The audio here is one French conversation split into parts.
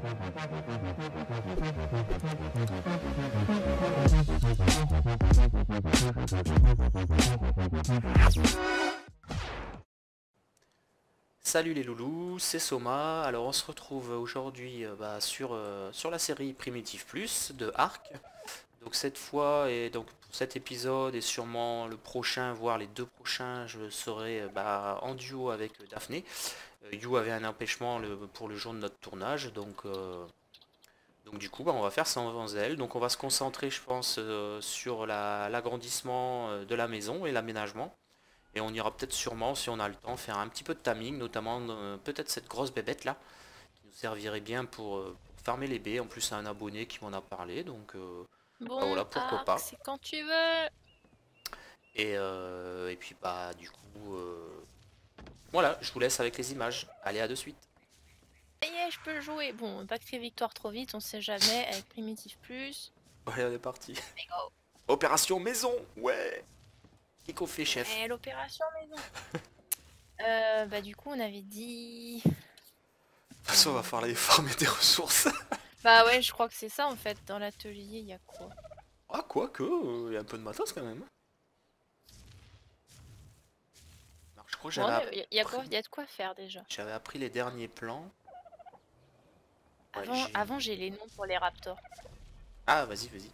Salut les loulous, c'est Soma. Alors on se retrouve aujourd'hui sur la série Primitive Plus de Ark. Donc cette fois et donc pour cet épisode et sûrement le prochain, voire les deux prochains, je serai en duo avec Daphné. You avait un empêchement pour le jour de notre tournage, donc du coup on va faire sans elle. Donc on va se concentrer je pense sur l'agrandissement de la maison et l'aménagement. Et on ira peut-être sûrement, si on a le temps, faire un petit peu de taming, notamment peut-être cette grosse bébête là, qui nous servirait bien pour farmer les baies. En plus, c'est un abonné qui m'en a parlé, Bon, voilà, pourquoi Arc, pas. c'est quand tu veux. Et puis voilà, je vous laisse avec les images. Allez, à de suite. Ça y est, je peux jouer. Bon, pas créer victoire trop vite, on sait jamais, avec Primitive Plus. Ouais, on est parti. Let's go. Opération maison, ouais. Qu'est-ce qu'on fait, chef? Et l'opération maison. Du coup, on avait dit... De toute façon, on va falloir aller farmer des ressources. Bah ouais, je crois que c'est ça en fait. Dans l'atelier, il y a quoi? Ah, quoique, il y a un peu de matos quand même. Alors, je crois que Bon, il y a quoi? Il y a de quoi faire déjà. j'avais appris les derniers plans. Ouais, Avant j'ai les noms pour les raptors. Ah, vas-y, vas-y.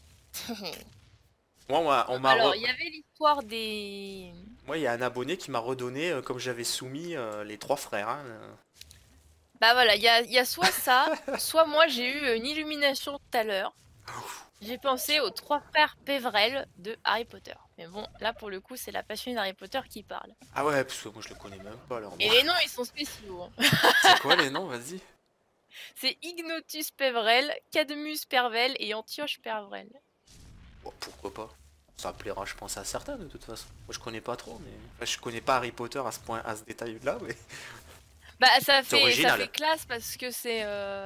Moi, Alors, il y avait l'histoire des... Moi, il y a un abonné qui m'a redonné, comme j'avais soumis, les trois frères. Hein. Bah voilà, il y a soit ça, soit moi j'ai eu une illumination tout à l'heure. J'ai pensé aux trois frères Pévrel de Harry Potter. Mais bon, là pour le coup, c'est la passionnée d'Harry Potter qui parle. Ah ouais, parce que moi je le connais même pas alors. Et les noms, ils sont spéciaux. Hein. C'est quoi les noms, vas-y? C'est Ignotus Pévrel, Cadmus Pervel et Antioche Pervrel. Bon, pourquoi pas? Ça plaira, je pense, à certains de toute façon. Moi je connais pas trop, mais. Enfin, je connais pas Harry Potter à ce point, à ce détail-là, mais. Bah C'est ça original. fait classe parce que c'est...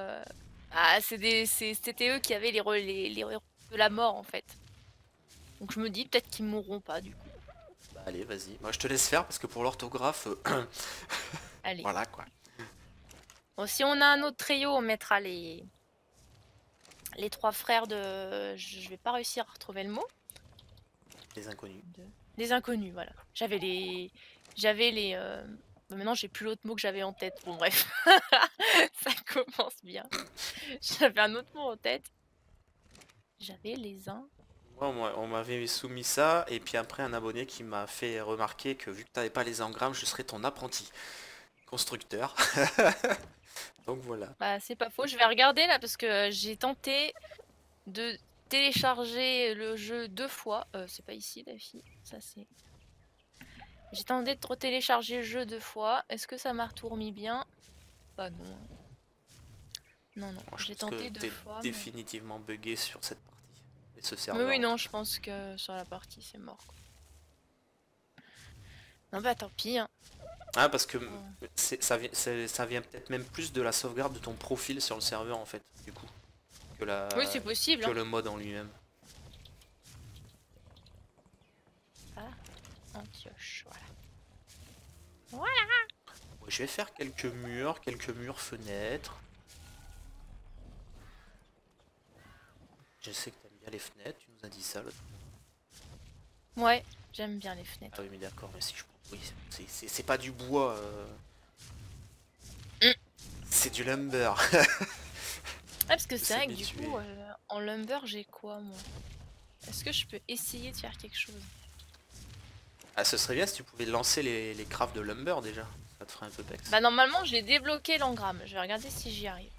c'était eux qui avaient les héros de la mort en fait. Donc je me dis peut-être qu'ils mourront pas du coup. Bah allez, vas-y. Moi je te laisse faire parce que pour l'orthographe. Allez. Voilà quoi. Bon, si on a un autre trio, on mettra les trois frères de... Je vais pas réussir à retrouver le mot. Les inconnus. Les inconnus, voilà. J'avais les... Maintenant, j'ai plus l'autre mot que j'avais en tête. Bon, bref. Ça commence bien. J'avais un autre mot en tête. J'avais les uns... Moi, on m'avait soumis ça, et puis après un abonné qui m'a fait remarquer que vu que t'avais pas les engrammes, je serais ton apprenti constructeur. Donc voilà. Bah, c'est pas faux. Je vais regarder là parce que j'ai tenté de télécharger le jeu 2 fois. C'est pas ici, la fille. Ça, c'est... J'ai tenté de télécharger le jeu 2 fois. Est-ce que ça m'a remis bien? Bah non. Non, non. Je J'ai pense tenté que 2 fois. définitivement buggé sur cette partie. Et ce Mais serveur. oui, non, je pense que sur la partie, c'est mort. Quoi. Non, bah tant pis. Hein. Ah, parce que ça vient peut-être même plus de la sauvegarde de ton profil sur le serveur en fait, du coup. Oui, c'est possible. Que Hein. le mode en lui-même. Ah, Antioche, voilà. Ouais, je vais faire quelques murs fenêtres. Je sais que t'aimes bien les fenêtres, tu nous as dit ça l'autre fois. Ouais, j'aime bien les fenêtres. Ah oui, mais d'accord, mais si je... Oui, c'est pas du bois. C'est du lumber. Ah, parce que c'est vrai que du m'habituer. coup, en lumber, j'ai quoi, moi? Est-ce que je peux essayer de faire quelque chose? Ah, ce serait bien si tu pouvais lancer les crafts de lumber déjà. Ça te ferait un peu pex. Bah normalement, j'ai débloqué l'engramme. Je vais regarder si j'y arrive.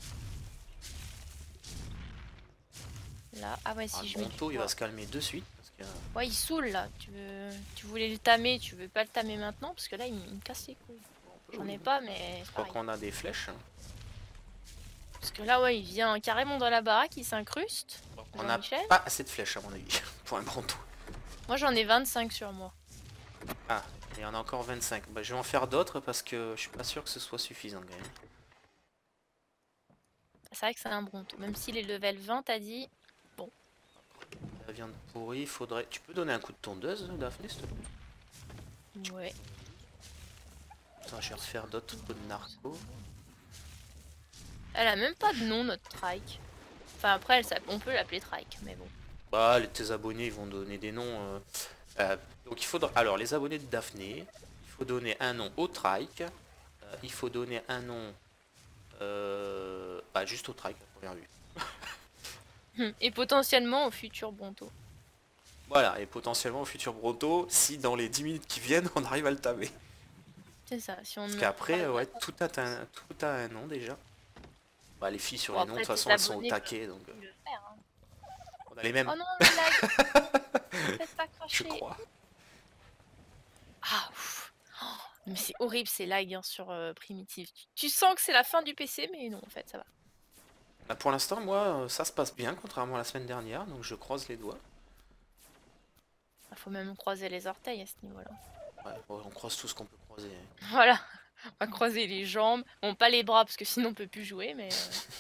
Là, ah ouais, si Le je mets du manteau, il bois. va se calmer de suite. Parce que... Ouais, il saoule là. Tu voulais le tamer, tu veux pas le tamer maintenant parce que là, il me casse les couilles. J'en ai pas, mais Je crois qu'on a des flèches. Parce que là, ouais, il vient carrément dans la baraque, il s'incruste. On n'a Jean-Michel. pas assez de flèches à mon avis pour un manteau. Moi, j'en ai 25 sur moi. Ah, et on a encore 25. Bah, je vais en faire d'autres parce que je suis pas sûr que ce soit suffisant quand même. C'est vrai que c'est un bronto. Même s'il est level 20, t'as dit. Bon. La viande pourrie, faudrait... Tu peux donner un coup de tondeuse, Daphné, s'il te plaît? Ouais. Attends, je vais refaire d'autres coups de narco. Elle a même pas de nom, notre trike. Enfin, après, on peut l'appeler trike, mais bon. Bah, tes abonnés ils vont donner des noms. Donc il faudra. Alors, les abonnés de Daphné, il faut donner un nom au trike. Il faut donner un nom. Bah, juste au trike à première vue. Et potentiellement au futur Bronto. Voilà, et potentiellement au futur Bronto, si dans les 10 minutes qui viennent, on arrive à le tamer. C'est ça, si on Parce ne qu'après, croise ouais, pas. tout a un nom déjà. Bah, les filles sur Bon, les noms, de après, toute tes façon, elles sont au abonnés taquet, donc peuvent le faire. Hein. on a les mêmes, Oh non, le lag. Faites pas je cracher. crois. Ah, ouf. Oh, mais c'est horrible ces lags hein, sur Primitive. Tu sens que c'est la fin du PC, mais non, en fait, ça va. Bah, pour l'instant, moi, ça se passe bien, contrairement à la semaine dernière, donc je croise les doigts. Il faut même croiser les orteils à ce niveau-là. Ouais, bon, on croise tout ce qu'on peut croiser. Voilà, on va croiser les jambes. Bon, pas les bras, parce que sinon on peut plus jouer, mais...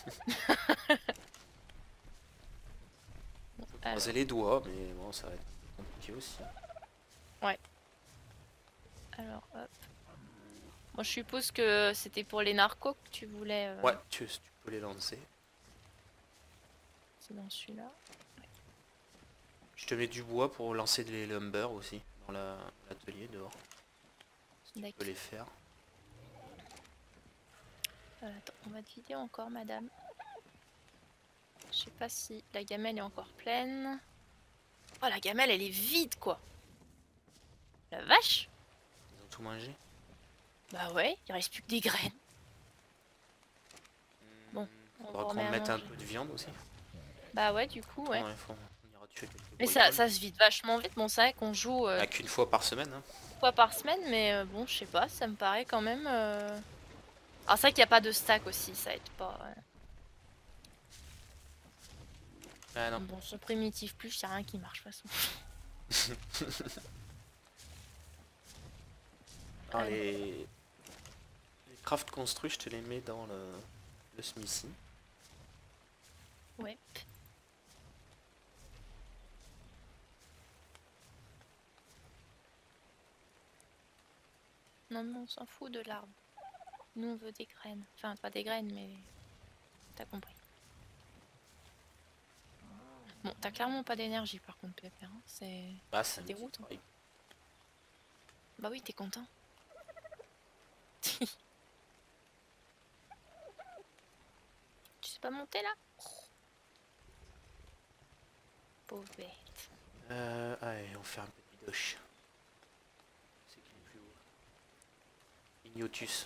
On peut croiser les doigts, mais bon, ça va être compliqué aussi. Ouais. Alors, hop. Moi, je suppose que c'était pour les narcos que tu voulais... Ouais, tu peux les lancer. C'est dans celui-là. Je te mets du bois pour lancer les lumber aussi, dans l'atelier dehors. Si tu peux les faire. Attends, on va te vider encore, madame. Je sais pas si la gamelle est encore pleine. Oh, la gamelle, elle est vide, quoi. La vache. Ils ont tout mangé. Bah ouais, il reste plus que des graines. Bon, on va Faudra qu'on mette un manger. peu de viande aussi. Bah ouais, du coup, ouais. Ouais, on ira tuer quelques Mais bricoles. ça se vide vachement vite. Bon, c'est vrai qu'on joue Qu'une fois par semaine. Hein. une fois par semaine, mais bon, je sais pas, ça me paraît quand même... Alors c'est vrai qu'il n'y a pas de stack aussi, ça aide pas. Ouais. Ah non. Bon, sur Primitive Plus, il n'y a rien qui marche de toute façon. Alors, les craft construits, je te les mets dans le smithy. Ouais. Non, mais on s'en fout de l'arbre. Nous, on veut des graines. Enfin, pas des graines, mais... T'as compris. Bon, t'as clairement pas d'énergie, par contre, Pépère. Hein. C'est... Bah, Ça déroute. Hein. Bah oui, t'es content. Tu sais pas monter, là? Pauvre bête. Allez, on fait un petit doche. C'est qui le plus haut? Ignotus.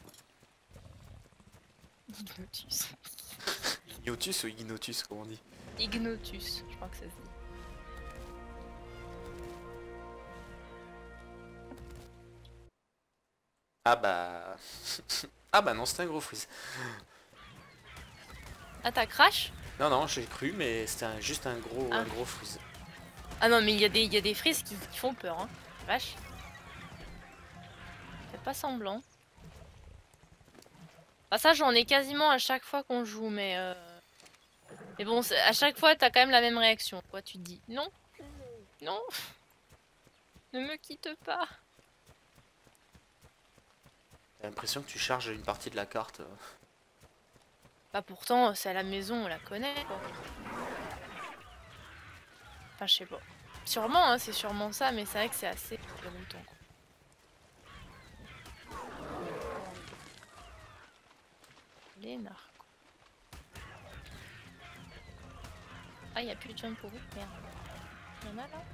Ignotus. Ignotus ou Ignotus, comme on dit? Ignotus, je crois que ça se dit. Ah bah... ah bah non, c'était un gros freeze. Ah, t'as crash? Non, non, j'ai cru, mais c'était juste un gros freeze. Ah non, mais il y a des frises qui font peur, hein. Vache. Fais pas semblant. Bah ça, j'en ai quasiment à chaque fois qu'on joue, mais... Mais bon, à chaque fois, t'as quand même la même réaction. Quoi, tu te dis, non, non, ne me quitte pas. J'ai l'impression que tu charges une partie de la carte. Bah pourtant, c'est à la maison, on la connaît, quoi. Enfin, je sais pas. Sûrement, hein, c'est sûrement ça, mais c'est vrai que c'est assez déroutant, quoi. Les narcos. Ah, il a plus de jump pour vous. Merde. Il y en a là?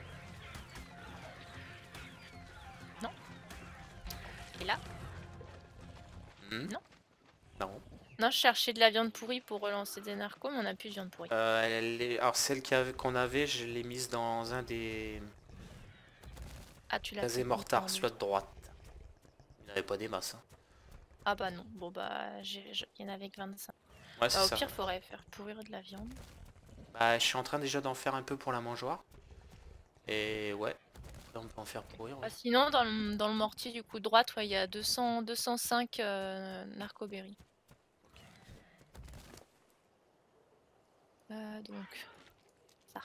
Non. Et là? Non. Non. Non, je cherchais de la viande pourrie pour relancer des narcos, mais on a plus de viande pourrie. Alors celle qu'on avait, je l'ai mise dans un des... Ah, tu l'as Gazé fait mortar, sur slot droite. Il n'y avait pas des masses. Hein. Ah bah non. Bon bah, il y en avait que 25. Ouais, c'est Bah, au ça. pire, faudrait faire pourrir de la viande. Bah, je suis en train déjà d'en faire un peu pour la mangeoire. Et ouais, après on peut en faire pourrir. Bah, sinon, dans le mortier du coup droite, il y a 205 narcoberries. Donc, ça.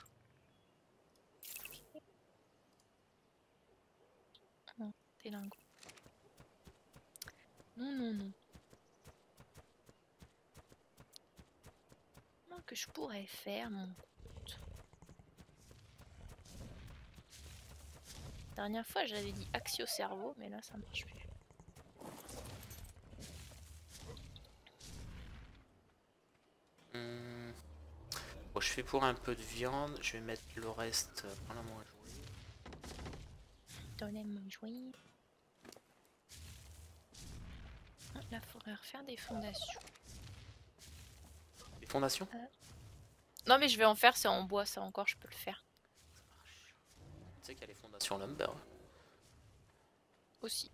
Non, t'es lingot. Non, non, non. que je pourrais faire, mon pote. La dernière fois, j'avais dit axio cerveau, mais là, ça marche plus. Bon, je fais pour un peu de viande. Je vais mettre le reste dans la mangeoire. Donnez-moi jouer. Là, faudrait refaire des fondations. Les fondations? Non, mais je vais en faire, c'est en bois, ça encore, je peux le faire. Tu sais qu'il y a les fondations lumber. Aussi.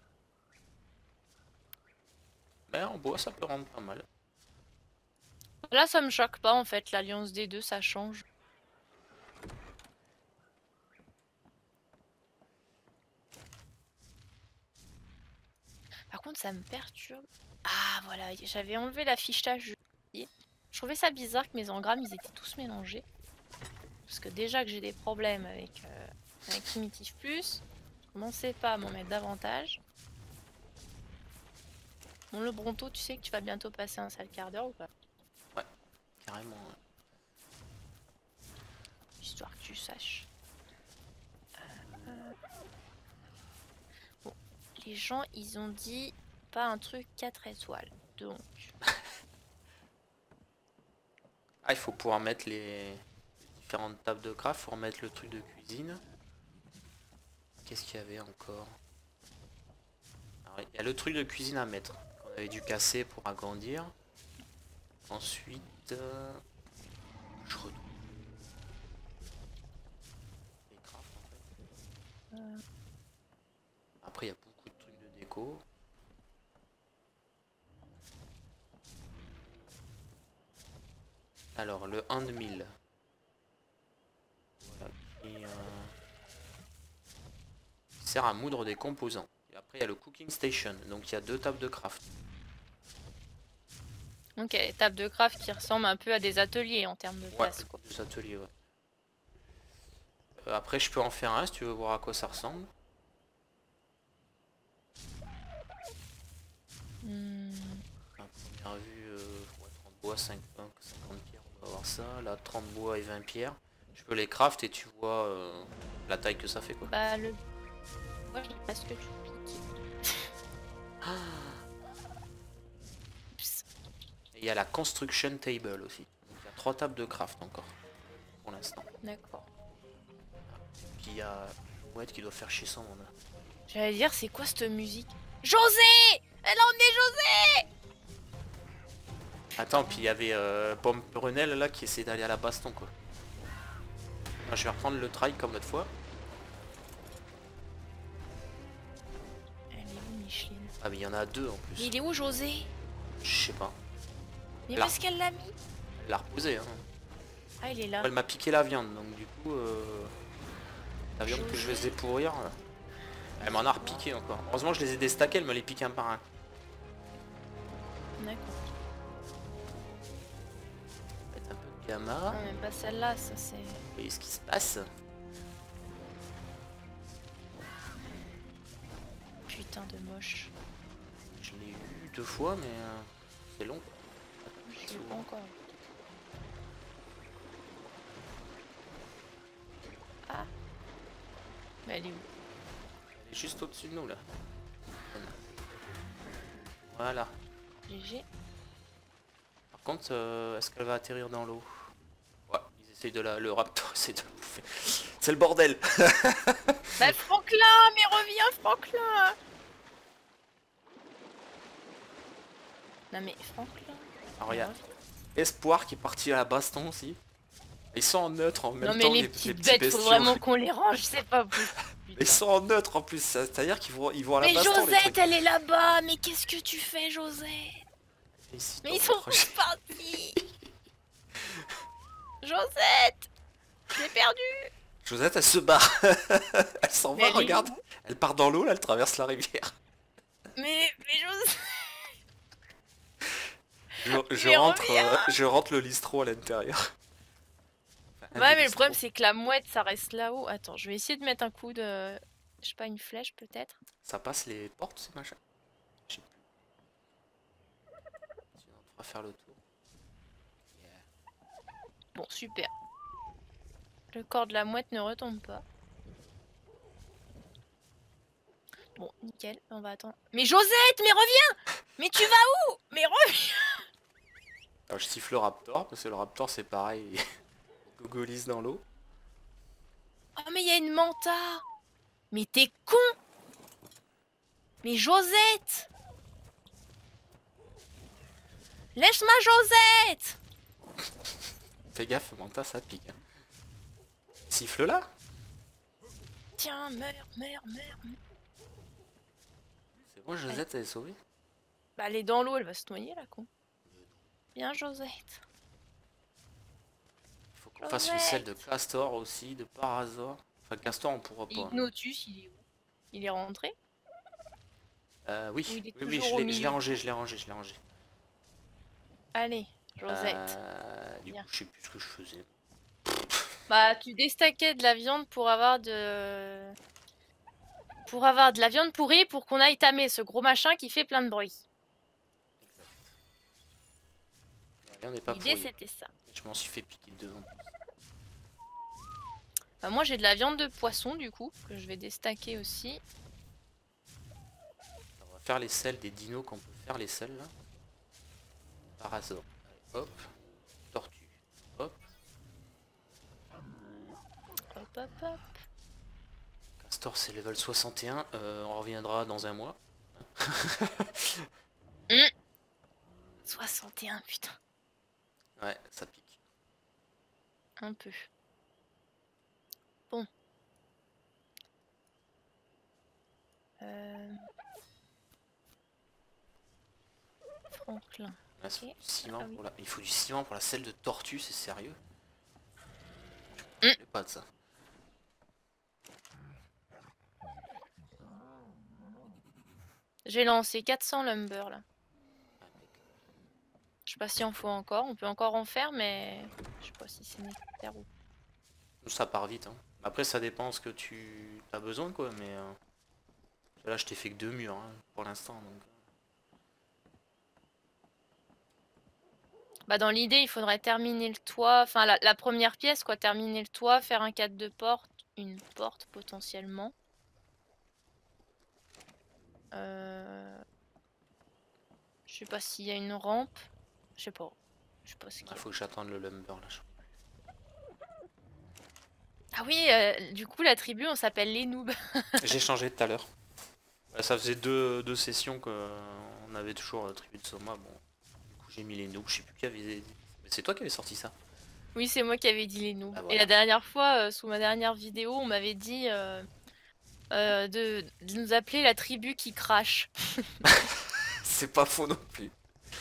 Mais en bois, ça peut rendre pas mal. Là, ça me choque pas, en fait, l'alliance des deux, ça change. Par contre, ça me perturbe. Ah, voilà, j'avais enlevé l'affichage. Je trouvais ça bizarre que mes engrammes, ils étaient tous mélangés. Parce que déjà que j'ai des problèmes avec Primitive Plus, je commençais pas à m'en mettre davantage. Bon, le Bronto, tu sais que tu vas bientôt passer un sale quart d'heure ou pas? Ouais, carrément. Ouais. Histoire que tu saches. Bon, les gens, ils ont dit pas un truc 4 étoiles. Donc... Ah, il faut pouvoir mettre les différentes tables de craft, faut remettre le truc de cuisine. Qu'est-ce qu'il y avait encore? Alors, il y a le truc de cuisine à mettre. On avait dû casser pour agrandir. Ensuite, je retrouve les crafts en fait. Après, il y a beaucoup de trucs de déco. Alors, le 1 de 1000. Voilà, qui sert à moudre des composants. Et après, il y a le cooking station. Donc, il y a 2 tables de craft. Ok, les tables de craft qui ressemblent un peu à des ateliers en termes de place, quoi. Des ateliers, ouais. Après, je peux en faire un si tu veux voir à quoi ça ressemble. À première vue, 30 bois, 50 pierres, on va avoir ça. Là, 30 bois et 20 pierres. Je peux les craft et tu vois la taille que ça fait, quoi. Bah, le... Moi, je parce que tu piques. Et il y a la construction table aussi. Donc, il y a 3 tables de craft encore, pour l'instant. D'accord. Puis il y a Mouette qui doit faire chier son monde. J'allais dire, c'est quoi cette musique? José! Elle a emmené José! Attends, puis il y avait Pomperenel là qui essaie d'aller à la baston, quoi. Alors, je vais reprendre le trail comme l'autre fois. Elle est où, Micheline? Ah, mais il y en a 2 en plus. Mais il est où, José? Je sais pas. Mais Là. parce qu'elle l'a mis? Elle l'a reposé, hein. Ah, il est là. Elle m'a piqué la viande, donc du coup, la viande que je vais dépourir, elle m'en a repiqué encore. Heureusement, je les ai déstackés, elle me les pique un par un. D'accord. Mettre un peu de gamma. Non, même pas celle-là, ça c'est... Vous voyez ce qui se passe? Putain de moche. Je l'ai eu 2 fois, mais c'est long. Je l'ai pas encore. Ah. Mais elle est où? Elle est juste au-dessus de nous, là. Voilà. GG. Par contre, est-ce qu'elle va atterrir dans l'eau? Ouais, ils essayent de le raptor essaie de la bouffer. C'est le bordel. Bah Franklin, mais reviens Franklin. Non mais Franklin. Alors, il y a Espoir qui est parti à la baston aussi. Ils sont en neutre en même non mais temps, les petites bêtes, faut vraiment qu'on les range, c'est pas possible. Ils sont en neutre en plus, c'est-à-dire qu'ils vont à la mais baston. Josette, elle est là-bas, mais qu'est-ce que tu fais Josette? Ici, mais ils sont tous partis. Josette, je l'ai perdu. Josette, elle se barre. Elle s'en va, regarde. Elle part dans l'eau, là, elle traverse la rivière. Mais Josette... Je rentre le listro à l'intérieur. Ouais, mais le problème c'est que la mouette ça reste là-haut. Attends, je vais essayer de mettre un coup de... Je sais pas, une flèche peut-être. Ça passe les portes, ces machins? Je sais plus. Sinon, on fera faire le tour. Yeah. Bon, super. Le corps de la mouette ne retombe pas. Bon, nickel, on va attendre. Mais Josette, mais reviens! Mais tu vas où? Mais reviens! Alors je siffle le raptor, parce que le raptor c'est pareil, il gogolise dans l'eau. Oh, mais il y a une manta! Mais t'es con! Mais Josette! Laisse-moi Josette! Fais gaffe, Manta ça pique. Hein. Siffle là. Tiens, meurs, meurs, meurs. C'est bon, Josette elle est sauvée. Bah, elle est dans l'eau, elle va se noyer là, con. Bien, Josette. Il faut qu'on fasse une selle de castor aussi, de parasaure. Enfin, castor on pourra pas. Ignotus, il est où? Il est rentré? Oui, Ou il est oui, toujours au je l'ai milieu? rangé, je l'ai rangé, je l'ai rangé. Allez, Josette. Du coup, je sais plus ce que je faisais. Bah, tu déstackais de la viande pour avoir de... Pour avoir de la viande pourrie pour qu'on aille tamer ce gros machin qui fait plein de bruit. Rien n'est pas L'idée, pourri. c'était ça. Je m'en suis fait piquer devant. Bah, moi, j'ai de la viande de poisson, du coup, que je vais déstacker aussi. On va faire les selles des dinos qu'on peut faire les selles là. Parasaure. Allez, hop. Tortue. Hop. Hop, hop, hop. Castor c'est level 61. On reviendra dans un mois. 61, putain. Ouais, ça pique. Un peu. Bon. Franklin. Ouais, Okay. ciment Oui. pour la... Il faut du ciment pour la selle de tortue, c'est sérieux? Mm. Je pas de ça. J'ai lancé 400 lumber là. Je sais pas si en faut encore. On peut encore en faire, mais je sais pas si c'est nécessaire ou. Ça part vite. Hein. Après, ça dépend ce que tu as besoin, quoi. Mais là, je t'ai fait que 2 murs hein, pour l'instant. Donc... Bah dans l'idée, il faudrait terminer le toit, enfin la première pièce quoi, terminer le toit, faire un cadre de porte, une porte potentiellement. Je sais pas s'il y a une rampe, je sais pas. Je sais pas ce qu'il y a. faut que j'attende le lumber là. Ah oui, du coup la tribu on s'appelle les noobs. J'ai changé tout à l'heure. Ça faisait deux sessions qu'on avait toujours la tribu de Soma. Bon, du coup j'ai mis les noobs. Je sais plus qui avait. C'est toi qui avais sorti ça. Oui, c'est moi qui avais dit les noobs. Ah, voilà. Et la dernière fois, sous ma dernière vidéo, on m'avait dit de nous appeler la tribu qui crache. C'est pas faux non plus.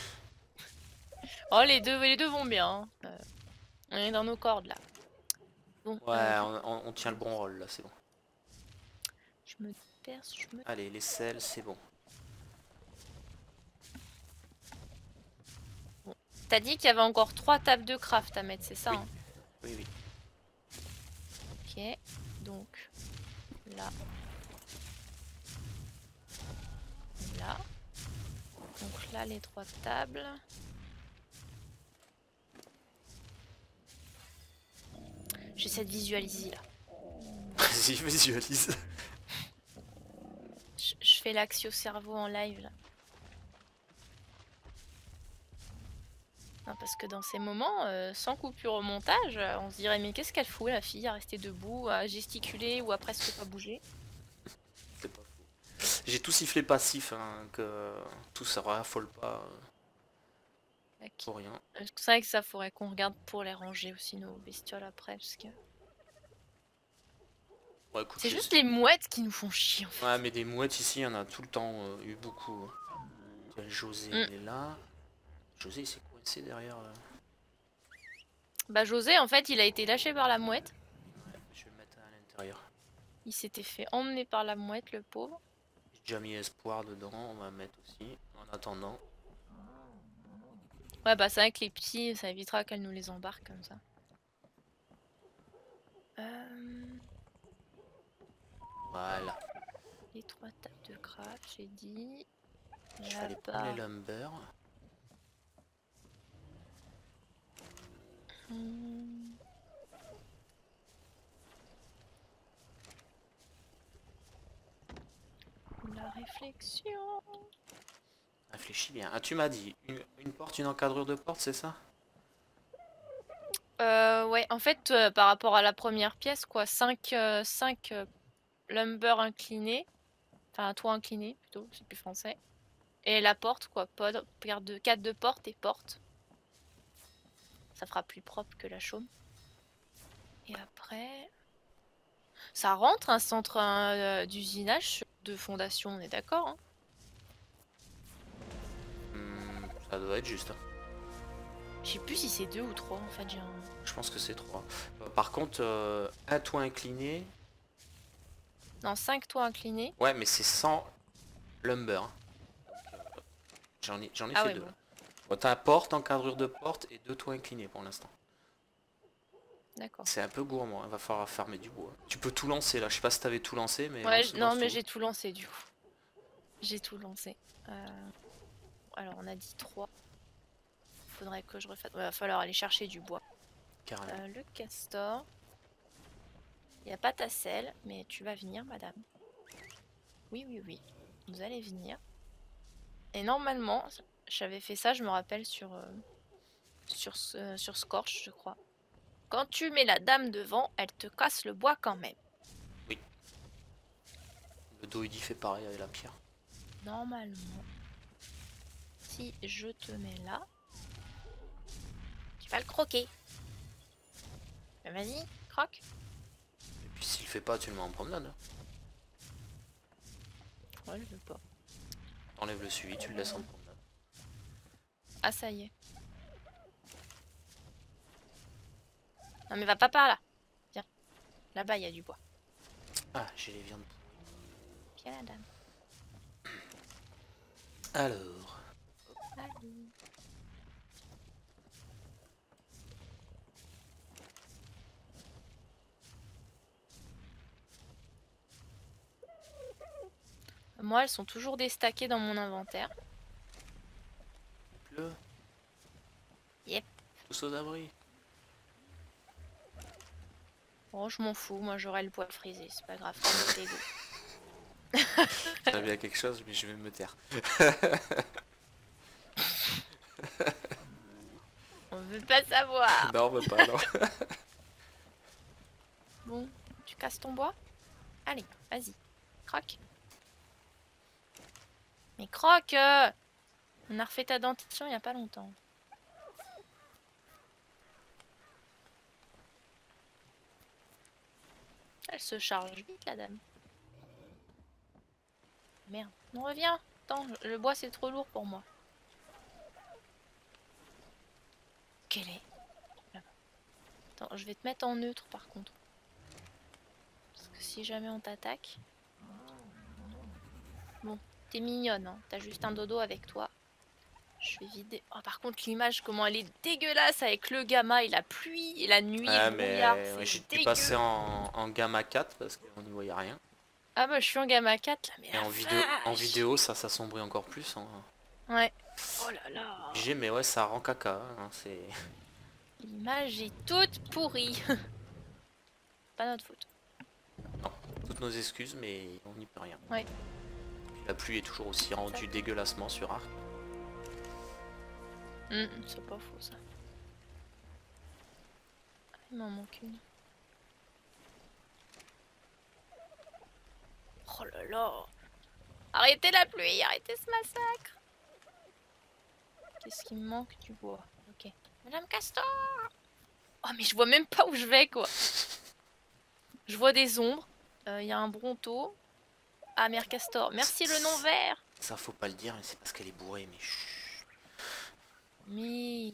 Oh, les deux vont bien. Hein. On est dans nos cordes là. Bon, Ouais, on tient le bon rôle là, c'est bon. Je me perce, je me... Allez, les selles, c'est bon. Bon. T'as dit qu'il y avait encore 3 tables de craft à mettre, c'est ça? Oui. Hein? Oui, oui. Ok, donc là. Là. Donc là, les 3 tables. J'essaie de visualiser là. Vas-y, visualise. Je fais l'axio cerveau en live là. Non, parce que dans ces moments, sans coupure au montage, on se dirait mais qu'est-ce qu'elle fout la fille à rester debout, à gesticuler ou à presque pas bouger. C'est pas faux. J'ai tout sifflé passif, hein, que tout ça raffole pas. Pour rien. C'est vrai que ça faudrait qu'on regarde pour les ranger aussi nos bestioles après parce que. Ouais, écoute, c'est juste les mouettes qui nous font chier en fait. Ouais, mais des mouettes ici, il y en a tout le temps eu beaucoup. José, il est là. José, il s'est coincé derrière. Bah, José, en fait, il a été lâché par la mouette. Ouais, je vais le mettre à l'intérieur. Il s'était fait emmener par la mouette, le pauvre. J'ai déjà mis espoir dedans, on va mettre aussi, en attendant. Ouais, bah, c'est vrai que les petits, ça évitera qu'elle nous les embarque comme ça. Voilà. Les 3 tables de craft, j'ai dit. Je vais aller prendre les lumber. réflexion. Réfléchis bien. Ah, tu m'as dit, une porte, une encadrure de porte, c'est ça? Ouais, en fait, par rapport à la première pièce, quoi, 5 lumber inclinés, enfin toit incliné plutôt, c'est plus français. Et la porte, quoi, quatre de porte et porte. Ça fera plus propre que la chaume. Et après, ça rentre un centre d'usinage sur 2 fondations, on est d'accord, hein? Ça doit être juste, hein. Je sais plus si c'est 2 ou 3 en fait. Je pense que c'est 3. Par contre, un toit incliné. Non, 5 toits inclinés. Ouais, mais c'est sans lumber, hein. J'en ai Ah fait ouais, 2. bon. Bon, t'as porte, encadrure de porte et 2 toits inclinés pour l'instant. D'accord. C'est un peu gourmand, il va falloir farmer du bois. Tu peux tout lancer là, je sais pas si t'avais tout lancé, mais Ouais, non, mais tout. j'ai tout lancé du coup. J'ai tout lancé. Alors, on a dit 3. Faudrait que je refasse. Ouais, va falloir aller chercher du bois. Carrément. Le castor. Il n'y a pas ta selle, mais tu vas venir, madame. Oui, oui, oui. Vous allez venir. Et normalement, j'avais fait ça, je me rappelle, sur Scorch, je crois. Quand tu mets la dame devant, elle te casse le bois quand même. Oui. Le Doidi fait pareil avec la pierre. Normalement, si je te mets là, tu vas le croquer. Vas-y, croque. Et puis s'il fait pas, tu le mets en promenade, hein. Ouais, je veux pas. T'enlèves le suivi, tu le laisses en promenade. Ah, ça y est. Non, mais va pas par là. Viens. Là-bas, il y a du bois. Ah, j'ai les viandes. Viens, la dame. Alors. Allez. Moi, elles sont toujours déstackées dans mon inventaire. Pleut. Yep. Tous aux abris. Oh, je m'en fous. Moi, j'aurai le bois frisé. C'est pas grave. C'est dégueu. J'avais bien quelque chose, mais je vais me taire. On veut pas savoir. Non, on veut pas, non. Bon, tu casses ton bois? Allez, vas-y. Croque. Mais croque! On a refait ta dentition il y a pas longtemps. Elle se charge vite, la dame. Merde. On revient. Attends, le bois c'est trop lourd pour moi. Quelle est? Là-bas. Attends, je vais te mettre en neutre par contre. Parce que si jamais on t'attaque... Bon, t'es mignonne, hein. T'as juste un dodo avec toi. Je vais vider... Oh, par contre, l'image, comment elle est dégueulasse avec le gamma et la pluie et la nuit et Ah, le brouillard. mais ouais, C'est j'ai dû dégueu. passer en gamma 4 parce qu'on n'y voyait rien. Ah bah, je suis en gamma 4 là, mais Et la en vache. vidéo, ça s'assombrit encore plus, hein. Ouais. Oh là là. Mais ouais, ça rend caca, hein, c'est... L'image est toute pourrie. Pas notre faute. Non, toutes nos excuses, mais on n'y peut rien. Ouais. Puis la pluie est toujours aussi rendue dégueulassement sur Arc. C'est pas faux ça. Il m'en manque une. Oh là là. Arrêtez la pluie, arrêtez ce massacre. Qu'est-ce qui me manque? Du bois. Ok. Madame Castor. Oh mais je vois même pas où je vais quoi. Je vois des ombres. Il y a un bronto. Ah Mère Castor. Merci le nom vert. Ça faut pas le dire, mais c'est parce qu'elle est bourrée, mais chut. Mais...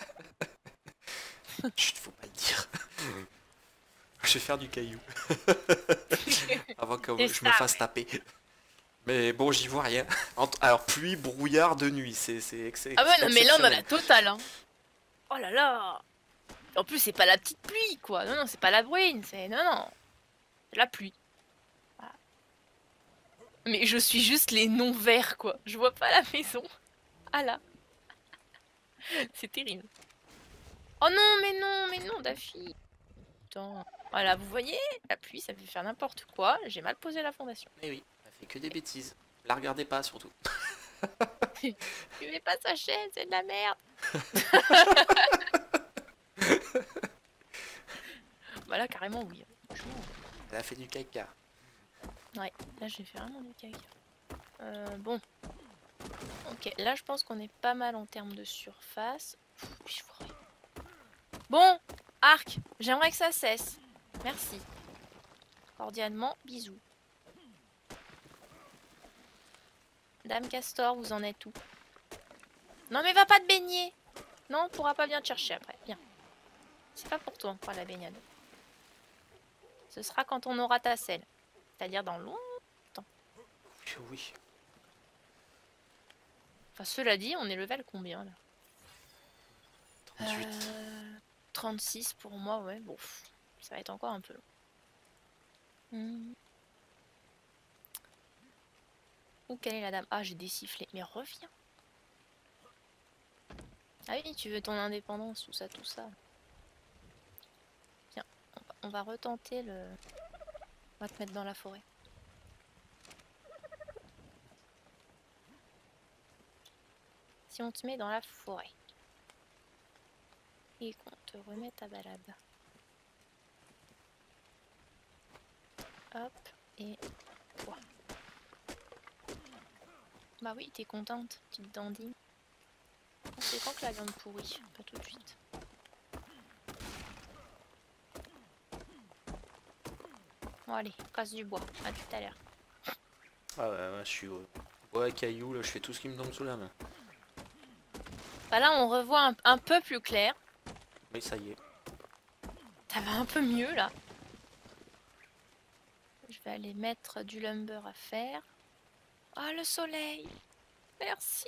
Chut, faut pas le dire. Je vais faire du caillou. Avant que je me fasse taper. Mais bon, j'y vois rien. Alors, pluie, brouillard de nuit, c'est Ah ouais, non mais là on a la exceptionnel. totale hein. Oh là là. En plus c'est pas la petite pluie quoi. Non non, c'est pas la bruine, c'est... Non non. C'est la pluie. Voilà. Mais je suis juste les noms verts quoi. Je vois pas la maison. Ah là. C'est terrible. Oh non, mais non, Daffy. Putain. Voilà, vous voyez, la pluie, ça peut faire n'importe quoi. J'ai mal posé la fondation. Mais oui, elle fait que des bêtises. La regardez pas surtout. Tu mets pas sa chaîne, c'est de la merde. Bah là, carrément, oui. Franchement, Elle a fait du caca. ouais, là, j'ai fait vraiment du caca. Bon. Ok, là, je pense qu'on est pas mal en termes de surface. Bon, Arc, j'aimerais que ça cesse. Merci. Cordialement, bisous. Dame Castor, vous en êtes où? Non mais va pas te baigner. Non, on pourra pas bien te chercher après. Viens. C'est pas pour toi, pas la baignade. Ce sera quand on aura ta selle. C'est-à-dire dans longtemps. Oui. Enfin, cela dit, on est level combien là? 38. 36 pour moi, ouais. Bon, ça va être encore un peu long. Où quelle est la dame? Ah, j'ai des sifflets. Mais reviens. Ah oui, tu veux ton indépendance, tout ça, tout ça. Tiens, on va retenter le... On va te mettre dans la forêt. Si on te met dans la forêt et qu'on te remet ta balade. Hop, et toi. Bah oui, t'es contente, petite dandine. C'est quand que la viande pourrit? Pas tout de suite. Bon allez, casse du bois, à tout à l'heure. Ah ouais, je suis bois, caillou, là, je fais tout ce qui me tombe sous la main. Bah là on revoit un peu plus clair. Oui, ça y est. Ça va un peu mieux là. Je vais aller mettre du lumber à faire. Ah le soleil. Merci.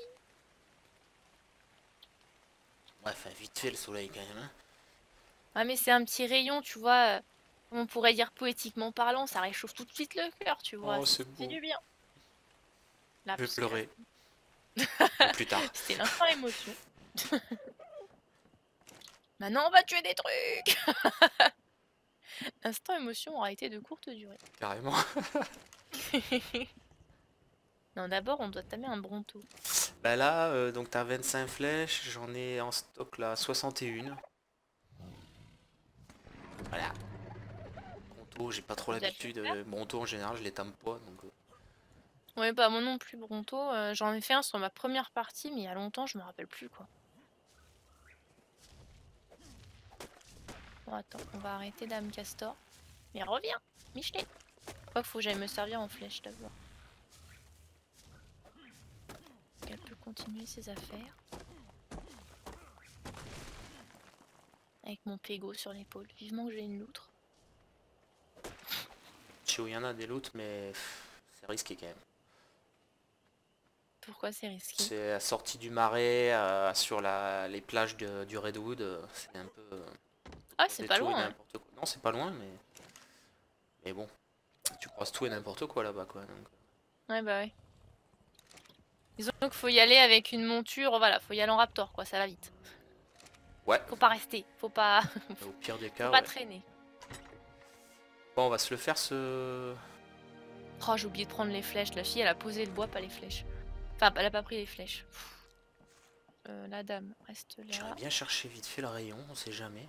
Bref, vite fait le soleil quand même. Hein. Ah mais c'est un petit rayon, tu vois. On pourrait dire poétiquement parlant, ça réchauffe tout de suite le cœur, tu vois. Oh, c'est C'est beau. du bien. Là, Je vais pleurer. Plus tard. C'était l'instant émotion. Maintenant, on va tuer des trucs. Instant émotion aura été de courte durée. Carrément. Non, d'abord, on doit tamer un bronto. Bah là, donc t'as 25 flèches, j'en ai en stock là 61. Voilà. Bronto, j'ai pas trop l'habitude. Bronto en général, je les tame pas. Donc, Ouais, bah moi non plus, bronto. J'en ai fait un sur ma première partie, mais il y a longtemps, je me rappelle plus quoi. Bon, attends, on va arrêter Dame Castor. Mais reviens, Michelet. Quoi, faut que j'aille me servir en flèche d'abord. Elle peut continuer ses affaires. Avec mon pégo sur l'épaule. Vivement que j'ai une loutre. je sais où il y en a des loots, mais c'est risqué quand même. Pourquoi c'est risqué? C'est la sortie du marais sur les plages du Redwood. C'est un peu. Ah, c'est pas loin. Hein. Non, c'est pas loin, mais bon, tu croises tout et n'importe quoi là-bas, quoi. Donc... Ouais, bah ouais. Disons qu'il faut y aller avec une monture, voilà, faut y aller en raptor, quoi, ça va vite. Ouais. Faut pas rester, faut pas. Au pire des cas, faut pas traîner. Bon, on va se le faire ce. Oh, j'ai oublié de prendre les flèches. La fille, elle a posé le bois, pas les flèches. Enfin, elle a pas pris les flèches. La dame reste là. J'aurais bien cherché vite fait le rayon, on sait jamais.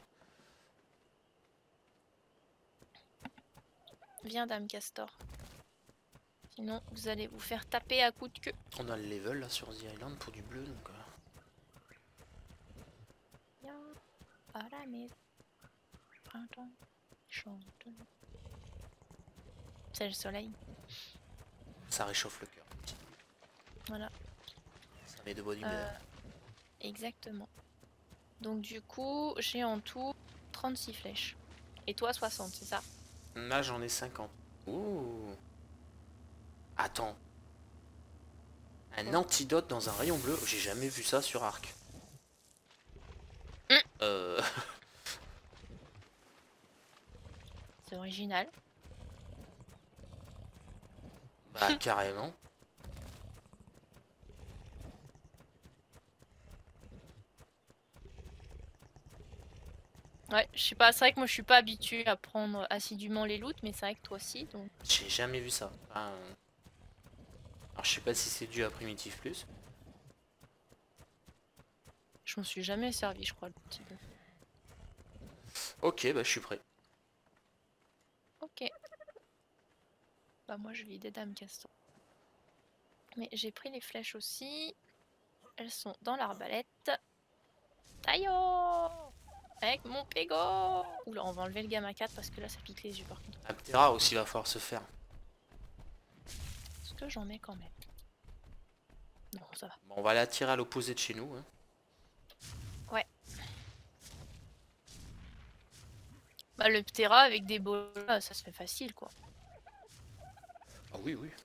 Viens, dame Castor. Sinon, vous allez vous faire taper à coups de queue. On a le level là sur The Island pour du bleu, donc. Viens à la maison. Printemps, chante. C'est le soleil. Ça réchauffe le cœur. Voilà. Ça met de bonne humeur. Exactement. Donc du coup, j'ai en tout 36 flèches. Et toi 60, c'est ça? Là j'en ai 50. Ouh. Attends. Un antidote dans un rayon bleu. J'ai jamais vu ça sur Arc. C'est original. Bah carrément. Ouais, je sais pas, c'est vrai que moi je suis pas habituée à prendre assidûment les loots, mais c'est vrai que toi aussi, donc... J'ai jamais vu ça. Alors je sais pas si c'est dû à Primitive Plus. Je m'en suis jamais servi, je crois, le petit bœuf. Ok, bah je suis prêt. Ok. Bah moi je vis des dames castor. Mais j'ai pris les flèches aussi. Elles sont dans l'arbalète. Taillot avec mon pégo. Oula, on va enlever le gamma 4 parce que là ça pique les yeux par contre. Aptera aussi va falloir se faire. Est-ce que j'en mets quand même? Non, ça va. Bon, on va la tirer à l'opposé de chez nous. Hein. Ouais. Bah le Ptera avec des bolas, ça se fait facile quoi. Ah oui, oui.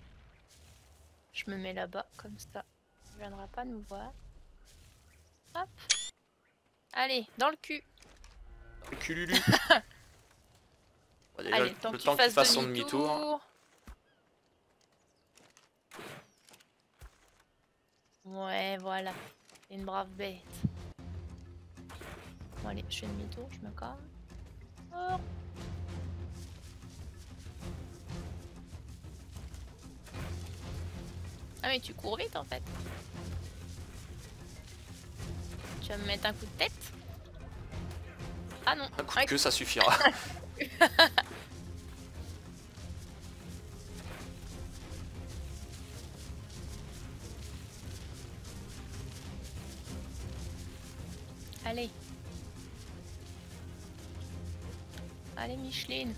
Je me mets là-bas, comme ça. Il viendra pas nous voir. Hop. Allez, dans le cul. Le cululu. Bon, déjà, Allez, le temps le qu'il temps qu'il fasse fasse son demi-tour. demi-tour. Ouais, voilà. C'est une brave bête. Bon, allez, je fais demi-tour, je me calme. Oh. Ah, mais tu cours vite en fait. Tu vas me mettre un coup de tête? Ah non. Un coup de queue, ça suffira. Allez. Allez, Micheline.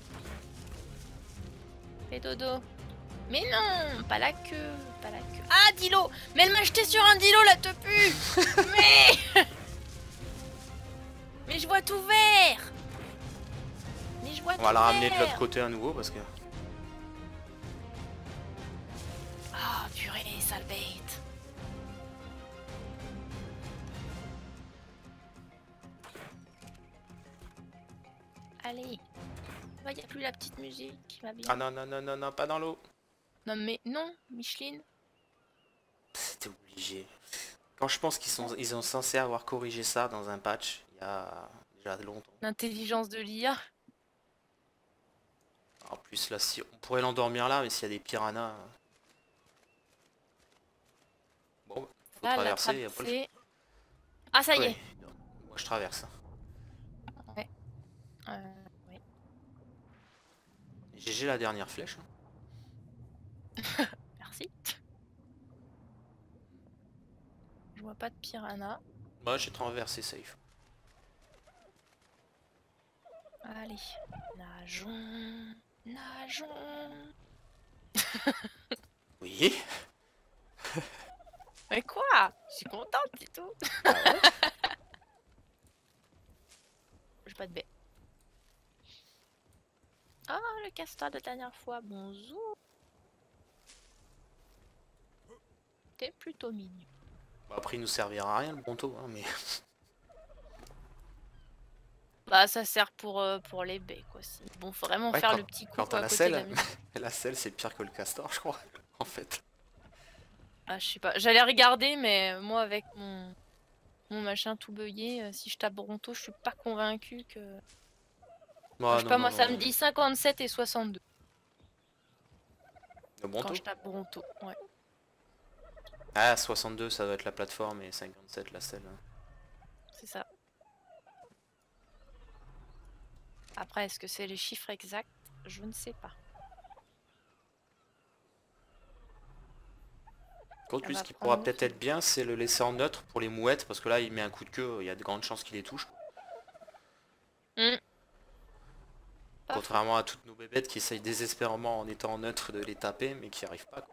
Fais dodo. Mais non, pas la queue, pas la queue. Ah, Dilo. Mais elle m'a jeté sur un Dilo, la te pue. Mais... Mais je vois tout vert. Mais je vois tout On va la ramener de vert. l'autre côté à nouveau parce que... Ah, purée, sale bête. Allez. Il n'y a plus la petite musique qui va bien. Ah non, non, non, non, non, pas dans l'eau. Non, mais non, Micheline. C'était obligé. Quand je pense ils sont censés avoir corrigé ça dans un patch, il y a déjà longtemps. L'intelligence de l'IA. En plus, là, si on pourrait l'endormir là, mais s'il y a des piranhas... Bon, faut Là, la traverser, y a pas le... traversée. Ah, ça y Ouais, est. non, moi je traverse. Ouais. Ouais. GG la dernière flèche. Merci. Je vois pas de piranha. Moi j'ai traversé safe. Allez. Nageons. Nageons. Oui. Mais quoi? Je suis contente, c'est tout. Ah ouais. J'ai pas de baie. Ah, le castor de la dernière fois. Bonjour. T'es plutôt mignon. Bon, après il nous servira à rien le bronto, hein, mais... Bah, ça sert pour les baies, quoi. Bon, faut vraiment Ouais, faire le petit coup quand t'as à la côté de la selle, maison. la selle c'est pire que le castor je crois, en fait. Ah, je sais pas. J'allais regarder, mais moi, avec mon machin tout bugué, si je tape Bronto, je suis pas convaincue que... Moi, je sais pas, moi, ça me dit 57 et 62 Le bronto quand je tape Bronto. Ouais. Ah, 62 ça doit être la plateforme et 57 la selle. C'est ça. Après, est-ce que c'est les chiffres exacts? Je ne sais pas. Contre lui, va ce qui prendre pourra peut-être être bien, c'est le laisser en neutre pour les mouettes, parce que là, il met un coup de queue, il y a de grandes chances qu'il les touche. Contrairement à toutes nos bébêtes qui essayent désespérément en étant en neutre de les taper, mais qui n'y arrivent pas, quoi.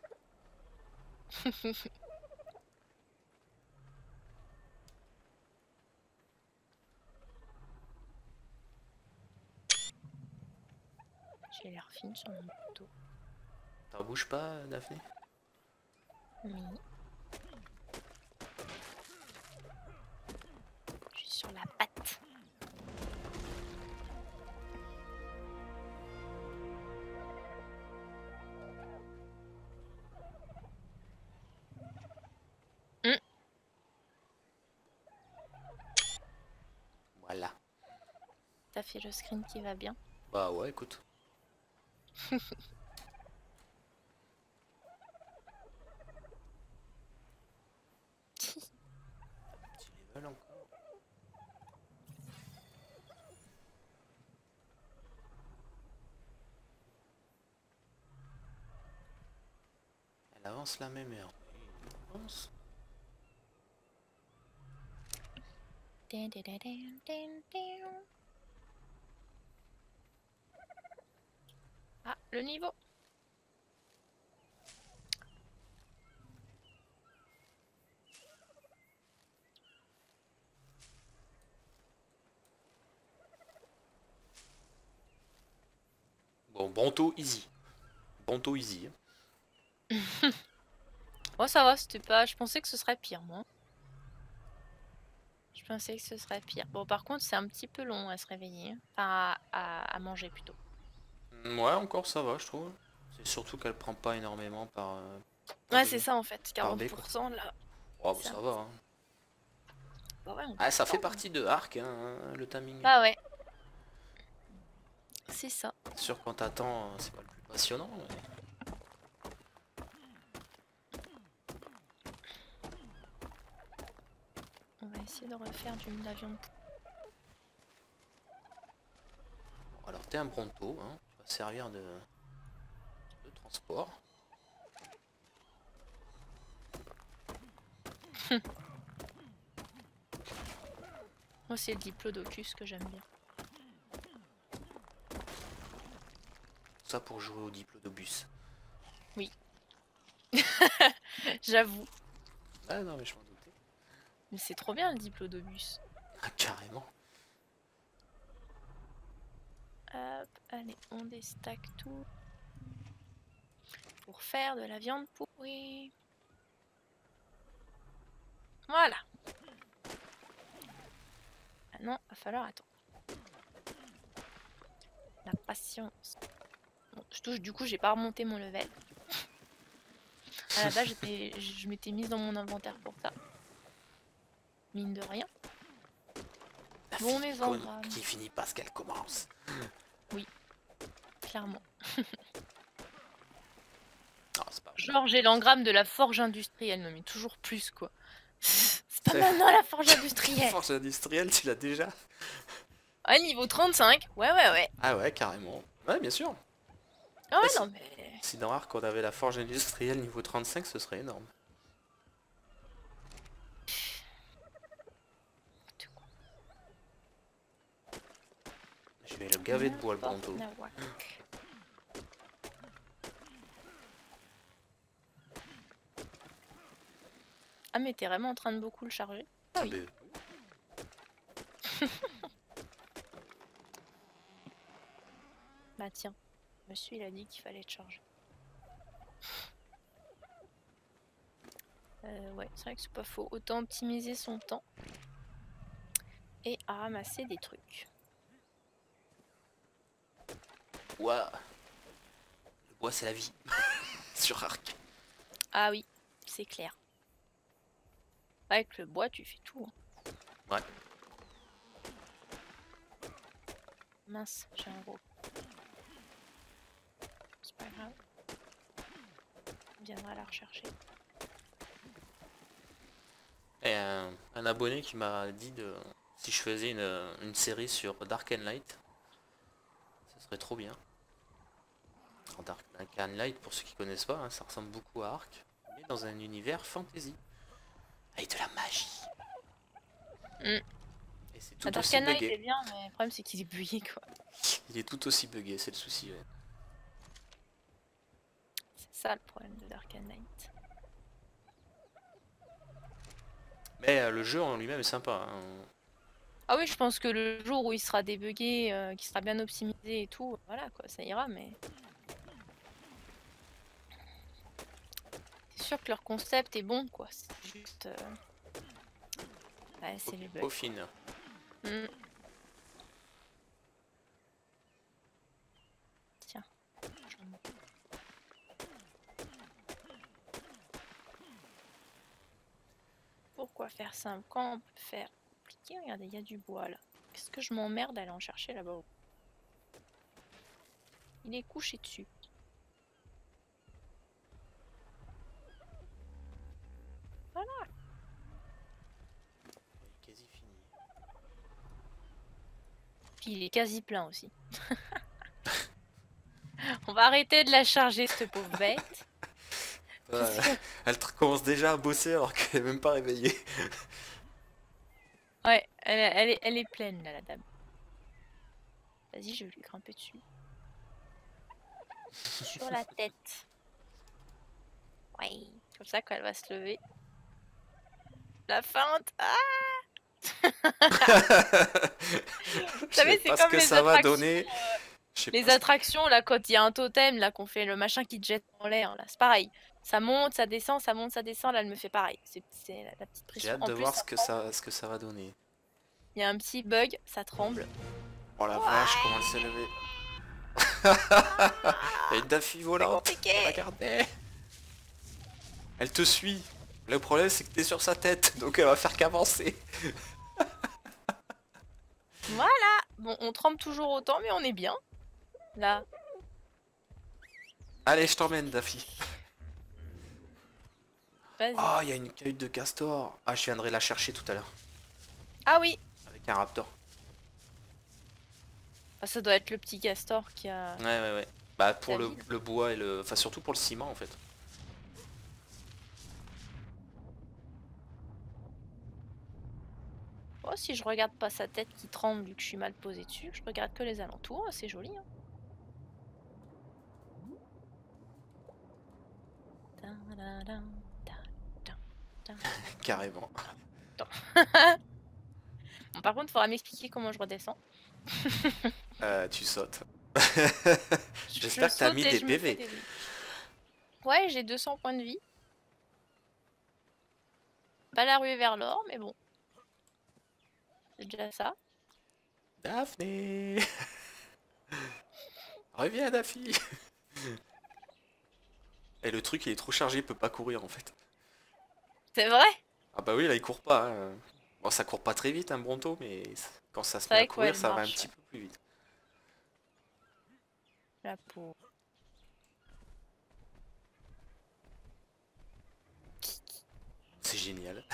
J'ai l'air fine sur mon moto. T'en bouges pas, Daphné? Oui. Je suis sur la patte. Voilà. T'as fait le screen qui va bien. Bah ouais, écoute. pense la même heure. Je pense. Ah, le niveau. Bon, Bonto easy. Bonto easy. Oh, ça va, c'était pas. Je pensais que ce serait pire, moi. Je pensais que ce serait pire. Bon, par contre, c'est un petit peu long à se réveiller. Enfin, à manger plutôt. Ouais, encore ça va, je trouve. C'est surtout qu'elle prend pas énormément Ouais, c'est ça en fait. par baie, quoi. 40% là. Oh, bah, ça va. Hein. Bah ouais, on Ah, ça peut fait pas, partie de Ark, hein, le timing. Bah ouais. C'est ça. C'est sûr, quand t'attends, c'est pas le plus passionnant. Mais... On va essayer de refaire de la viande. Bon, alors, t'es un Bronto, hein. Tu vas servir de transport. Moi, c'est le Diplodocus que j'aime bien. Ça pour jouer au Diplodocus. Oui. J'avoue. Ah non, mais je m'en doutais. Mais c'est trop bien le Diplodocus. Ah, carrément. Hop, allez, on déstack tout. Pour faire de la viande pourrie. Voilà. Maintenant, va falloir attendre. La patience. Bon, du coup, j'ai pas remonté mon level. À la base, je m'étais mise dans mon inventaire pour ça. Mine de rien. Bon, mes engrammes. Qui finit pas ce qu'elle commence. Oui, clairement. Non, c'est pas Genre, j'ai l'engramme de la forge industrielle, non mais toujours plus quoi. C'est pas maintenant la forge industrielle. Force industrielle, tu l'as déjà? Ouais, niveau 35. Ouais. Ah ouais, carrément. Ouais, bien sûr. Ah ouais, Ah, non mais... Si dans Ark on avait la forge industrielle niveau 35, ce serait énorme. Je vais le gaver de bois le Bronto. Ah mais t'es vraiment en train de beaucoup le charger? Ah oui. Bah tiens, monsieur il a dit qu'il fallait te charger. Ouais, c'est vrai que c'est pas faux. Autant optimiser son temps et à ramasser des trucs. Ouah. Le bois c'est la vie. Sur Ark. Ah oui, c'est clair. Avec le bois, tu fais tout. Hein. Ouais. Mince, j'ai un gros. C'est pas grave. On viendra la rechercher. Et un abonné qui m'a dit de si je faisais une série sur Dark and Light, ça serait trop bien. Alors, Dark and Light, pour ceux qui connaissent pas, hein, ça ressemble beaucoup à Ark, mais dans un univers fantasy. Avec de la magie. Et c'est tout Dark aussi and Light buggé. est bien, mais le problème c'est qu'il est bugué quoi. Il est tout aussi buggé, c'est le souci. Ouais. C'est ça le problème de Dark and Light. Mais le jeu en lui-même est sympa. Hein. Ah oui, je pense que le jour où il sera débugué, qu'il sera bien optimisé et tout, voilà quoi, ça ira, mais... C'est sûr que leur concept est bon quoi, c'est juste... Ouais, c'est les bugs. Peaufine. Tiens. Pourquoi faire simple quand on peut faire compliqué? Regardez, il y a du bois là. Qu'est-ce que je m'emmerde à aller en chercher là-bas? Il est couché dessus. Voilà. Il est quasi fini. Puis il est quasi plein aussi. On va arrêter de la charger, cette pauvre bête. Euh, elle commence déjà à bosser alors qu'elle est même pas réveillée. Ouais, elle est pleine, là, la dame. Vas-y, je vais lui grimper dessus. Sur la tête. Ouais. Comme ça, quand elle va se lever. La feinte. Ah! Vous Je sais savez, c'est pas ce comme que ça va donner. Je sais les pas ce que... attractions, là, quand il y a un totem, là, qu'on fait le machin qui te jette en l'air, là. C'est pareil. Ça monte, ça descend, ça monte, ça descend. Là, elle me fait pareil. C'est la petite J'ai pression. hâte En de plus, voir ce que ça va donner. il y a un petit bug, ça tremble. Oh la vache, comment elle s'est Ouais. levée. Il y a Ah, une Daffy c'est volante. compliqué. Regardez. Elle te suit. Le problème c'est que t'es sur sa tête, donc elle va faire qu'avancer. Voilà. Bon, on tremble toujours autant, mais on est bien. Là. Allez, je t'emmène, Daffy. Vas-y. Ah, il y a une cahute de castor. Ah, je viendrai la chercher tout à l'heure. Ah oui. Avec un raptor. Ah, ça doit être le petit castor qui a Ouais, ouais, ouais. Bah, pour la le, ville. le bois et le... Enfin, surtout pour le ciment, en fait. Oh, si je regarde pas sa tête qui tremble vu que je suis mal posée dessus, je regarde que les alentours, c'est joli. Hein. Tadadam, tadadam, tadadam. Carrément. Bon, par contre, il faudra m'expliquer comment je redescends. Tu sautes. Je J'espère que t'as saute mis et des je me fais PV. des vies. Ouais, j'ai 200 points de vie. Pas la ruée vers l'or, mais bon, c'est déjà ça. Daphné. Reviens, Daffy. Et le truc, il est trop chargé, il peut pas courir, en fait. C'est vrai? Ah bah oui, là, il court pas. Bon, ça court pas très vite, un Bronto, mais quand ça se C'est met à vrai quoi, courir, elle ça va un marche, petit ouais. peu plus vite. La peau. C'est génial.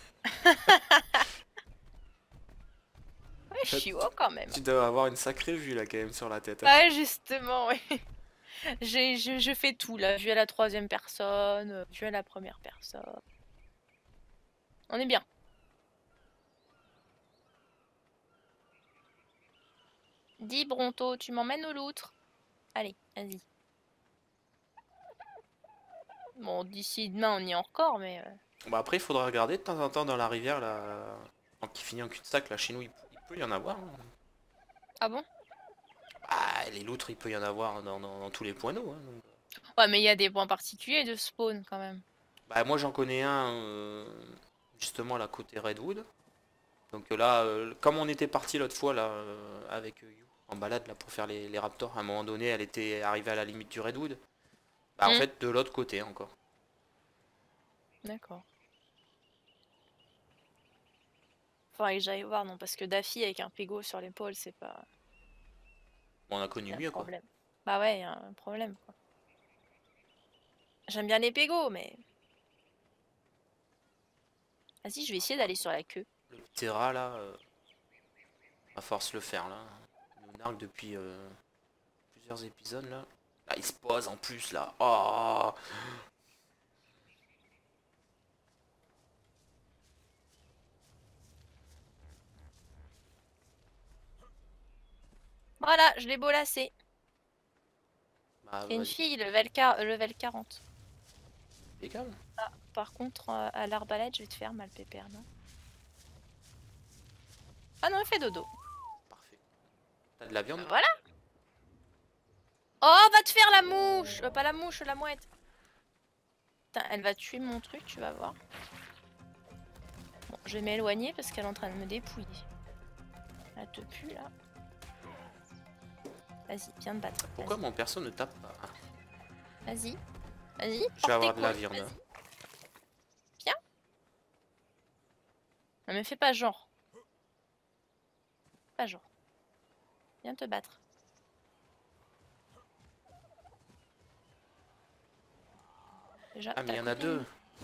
Ouais, je suis haut quand même. Tu dois avoir une sacrée vue, là, quand même, sur la tête. Hein. Ouais, justement, ouais. Je fais tout là, vue à la troisième personne, vue à la première personne. On est bien. Dis Bronto, tu m'emmènes au loutre? Allez, vas-y. Bon, d'ici demain on y est encore, mais... Bah après, il faudra regarder de temps en temps dans la rivière, là, qui finit en cul-de-sac, là, chez nous, il peut y en avoir. Hein. Ah bon? Ah, les loutres, il peut y en avoir dans tous les points d'eau. Hein, donc. Ouais, mais il y a des points particuliers de spawn quand même. Bah moi, j'en connais un, justement, là, côté Redwood. Donc là, comme on était parti l'autre fois, là, avec You, en balade, là, pour faire les raptors, à un moment donné, elle était arrivée à la limite du Redwood. Bah en fait, de l'autre côté, encore. D'accord. Faudrait que j'aille voir, non, parce que Daffy avec un pégo sur l'épaule, c'est pas... Bon, on a y connu a un mieux, quoi. problème. Bah ouais, y a un problème, quoi. J'aime bien les pégos, mais... Vas-y, je vais essayer d'aller sur la queue. Le petit rat, là, à force le faire, là. Il nous nargue depuis plusieurs épisodes, là. Là, il se pose en plus, là. Oh. Voilà, je l'ai bolassé. Bah, C'est une vas-y. fille, level 40. Impeccable. Ah, par contre, à l'arbalète, je vais te faire mal, pépère, non? Ah non, elle fait dodo. Parfait. T'as de la viande? Voilà. Oh, va te faire la mouche! Pas la mouche, la mouette. Putain, elle va tuer mon truc, tu vas voir. Bon, je vais m'éloigner parce qu'elle est en train de me dépouiller. Elle te pue, là. Vas-y, viens te battre. Pourquoi Vas-y, mon perso ne tape pas? vas-y. Vas-y, Je vais avoir porte de la tes couilles, viande. vas-y. Viens. Non, mais fais pas genre. Pas genre. Viens te battre. Déjà, Ah mais il y en a deux.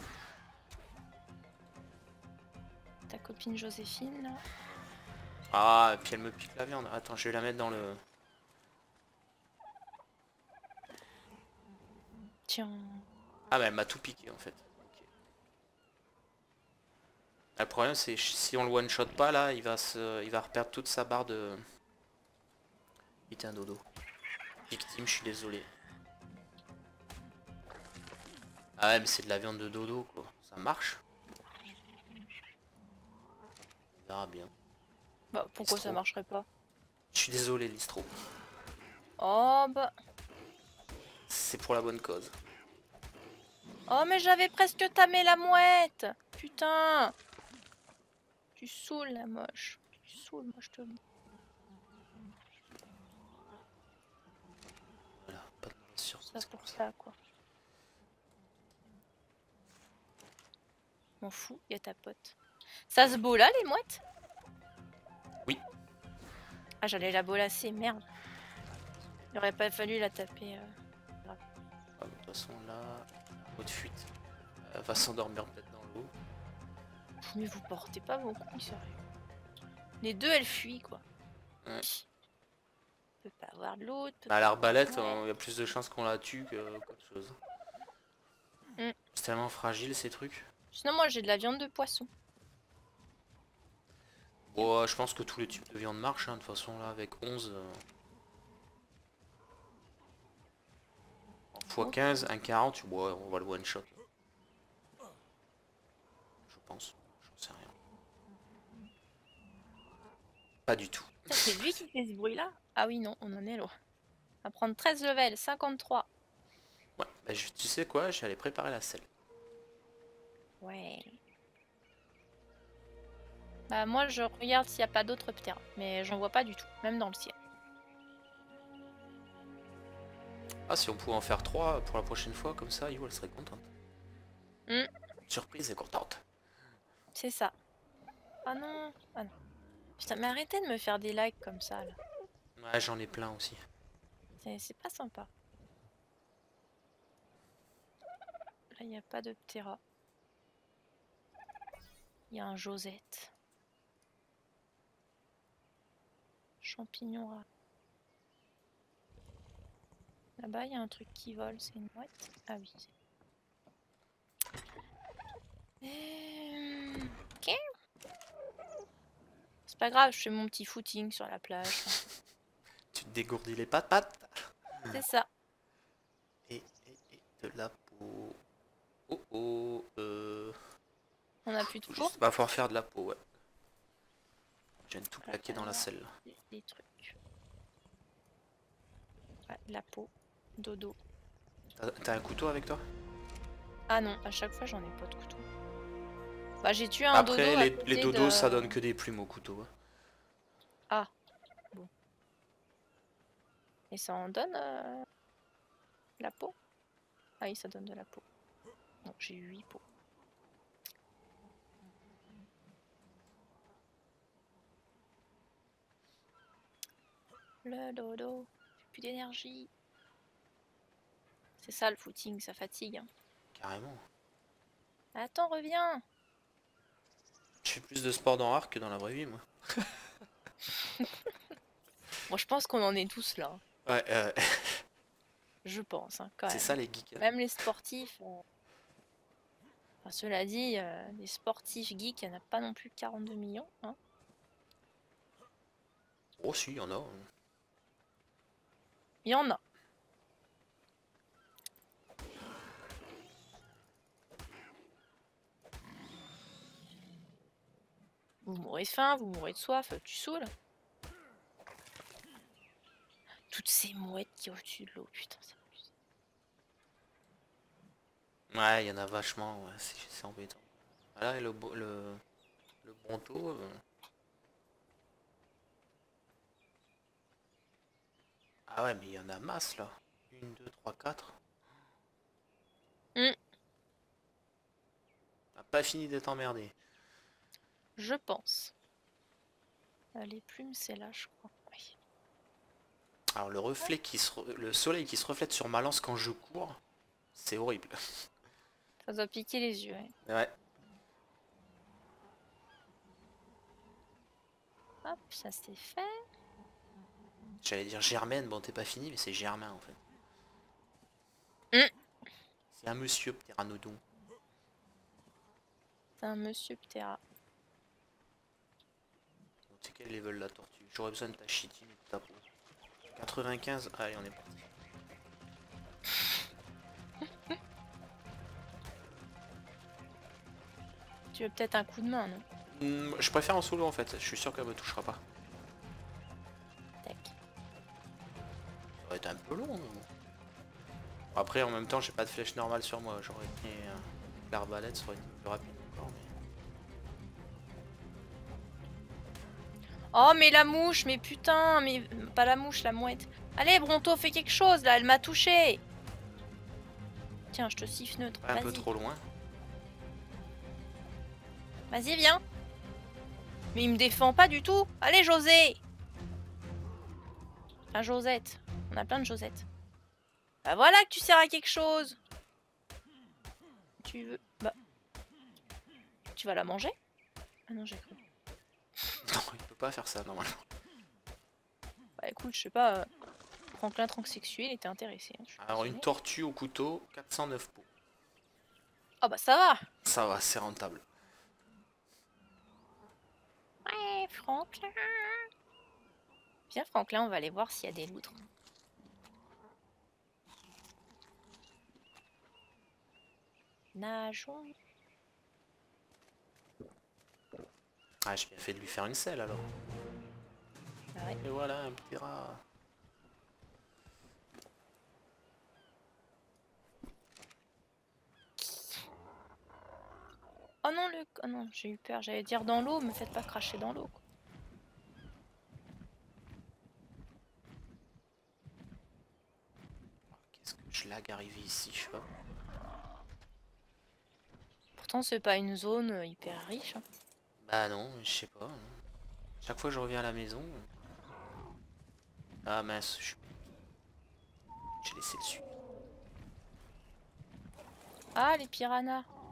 ta copine Joséphine, là. Ah, et puis elle me pique la viande. Attends, je vais la mettre dans le... Tiens. Ah mais elle m'a tout piqué en fait. Ok. Le problème c'est si on le one shot pas là, il va reperdre toute sa barre de... Putain dodo. Victime, je suis désolé. Ah ouais mais c'est de la viande de dodo quoi. Ça marche. On verra bien. Bah, pourquoi ça Listro. marcherait pas? Je suis désolé Listro. Oh bah... C'est pour la bonne cause. Oh mais j'avais presque tamé la mouette. Putain. Tu saoules la moche. Tu saoules, moi je te le dis. Voilà, pas de mauvaise Ça surprise pour comme ça. ça quoi. M'en fous, y a ta pote. Ça se beau là les mouettes? Oui. Ah j'allais la bolasser, merde. Il aurait pas fallu la taper. Ah, de toute façon là, mode fuite. Elle va s'endormir peut-être dans l'eau. Mais vous portez pas vos couilles, sérieux. Les deux elles fuient quoi. Ouais. Peut pas avoir de l'autre. À l'arbalète, il y a plus de chances qu'on la tue qu'autre chose. C'est tellement fragile ces trucs. Sinon moi j'ai de la viande de poisson. Bon, je pense que tous les types de viande marchent, hein, de toute façon là avec 11 x 15, 1,40, ouais, on va le one shot. Je pense, j'en sais rien. Pas du tout. C'est lui qui fait ce bruit là? Ah oui non, on en est loin. On va prendre 13 levels, 53. Ouais, bah, tu sais quoi, je vais aller préparer la selle. Ouais. Bah moi je regarde s'il n'y a pas d'autres ptères, mais j'en vois pas du tout, même dans le ciel. Ah, si on pouvait en faire 3 pour la prochaine fois, comme ça, Yo, elle serait contente. Surprise et contente. C'est ça. Ah non, ah non. Putain, mais arrêtez de me faire des likes comme ça là. Ouais, j'en ai plein aussi. C'est pas sympa. Là il n'y a pas de ptera. Il y a un Josette. Champignon rare. Là-bas il y a un truc qui vole, c'est une mouette. Ah oui. Ok. C'est pas grave, je fais mon petit footing sur la plage. Tu te dégourdis les pattes. C'est ça. Et de la peau. Oh oh, On a plus de faut four. juste pas falloir faire de la peau, ouais. Je viens de tout Ah, plaquer dans la alors, selle. des trucs. Ouais, la peau. Dodo. T'as un couteau avec toi? Ah non, à chaque fois j'en ai pas de couteau. Bah j'ai tué un dodo Après, à les côté dodos, de... ça donne que des plumes au couteau. Hein. Ah, bon. Et ça en donne la peau? Ah oui, ça donne de la peau. Bon, j'ai eu 8 peaux. Le dodo, j'ai plus d'énergie. C'est ça le footing, ça fatigue. Hein. Carrément. Attends, reviens. Je fais plus de sport dans Arc que dans la vraie vie, moi. Bon, je pense qu'on en est tous là. Ouais, Je pense, hein, quand c'est même. ça les geeks. Hein. Même les sportifs. Enfin, cela dit, les sportifs geeks, il n'y en a pas non plus 42 millions. Hein. Oh si, il y en a. Il y en a. Vous mourrez de faim, vous mourrez de soif, tu saoules. Toutes ces mouettes qui sont au-dessus de l'eau, putain, c'est abusé. Ouais, il y en a vachement, ouais, c'est embêtant. Voilà, et le bronto. Ah ouais, mais il y en a masse là. 1, 2, 3, 4. On n'a pas fini d'être emmerdé. Je pense. Les plumes, c'est là, je crois. Oui. Alors le reflet le soleil qui se reflète sur ma lance quand je cours, c'est horrible. Ça doit piquer les yeux. Ouais. Ouais. Hop, ça c'est fait. J'allais dire Germaine, bon t'es pas fini, mais c'est Germain en fait. C'est un monsieur pteranodon. C'est un monsieur Ptera. C'est quel level la tortue? J'aurais besoin de ta chitine et de ta peau. 95, allez on est parti. Tu veux peut-être un coup de main, non? Je préfère en solo en fait, je suis sûr qu'elle me touchera pas. Tac. Ça aurait été un peu long. Mais bon. Après en même temps j'ai pas de flèche normale sur moi, j'aurais été l'arbalète, ça aurait été plus rapide encore. Oh, mais la mouche, mais putain, mais pas la mouche, la mouette. Allez, Bronto, fais quelque chose là, elle m'a touché. Tiens, je te siffle neutre. Un peu trop loin. Vas-y, viens. Mais il me défend pas du tout. Allez, José. Enfin, Josette. On a plein de Josettes. Bah voilà que tu sers à quelque chose. Tu veux... Bah... Tu vas la manger? Ah non, j'ai cru. Non, il peut pas faire ça normalement. Bah écoute, je sais pas... Franklin transsexuel était intéressé. Hein, alors une tortue au couteau, 409 pots. Oh bah ça va. Ça va, c'est rentable. Ouais, Franklin. Viens Franklin, on va aller voir s'il y a des loutres. Nageons. Ah, j'ai bien fait de lui faire une selle alors. Ah ouais. Et voilà, un petit rat. Oh non, oh non, j'ai eu peur. J'allais dire dans l'eau, me faites pas cracher dans l'eau. Qu'est-ce que je lag arrivé ici, je sais pas. Pourtant, c'est pas une zone hyper riche. Hein. Bah non, je sais pas. Chaque fois que je reviens à la maison... Ah mince, j'ai laissé dessus. Ah, les piranhas.